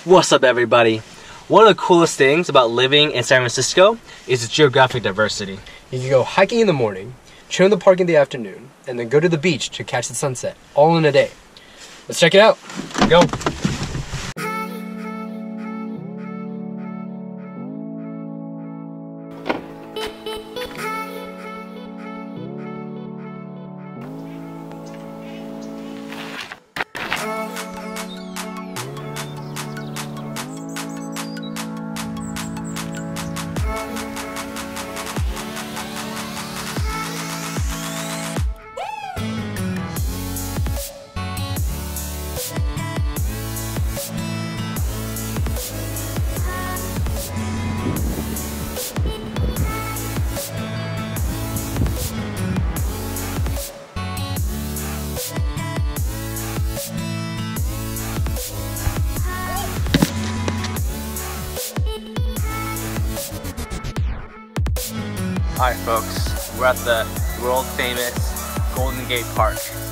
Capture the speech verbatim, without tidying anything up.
What's up, everybody? One of the coolest things about living in San Francisco is its geographic diversity. You can go hiking in the morning, chill in the park in the afternoon, and then go to the beach to catch the sunset, all in a day. Let's check it out. Go. Alright folks, we're at the world famous Golden Gate Park.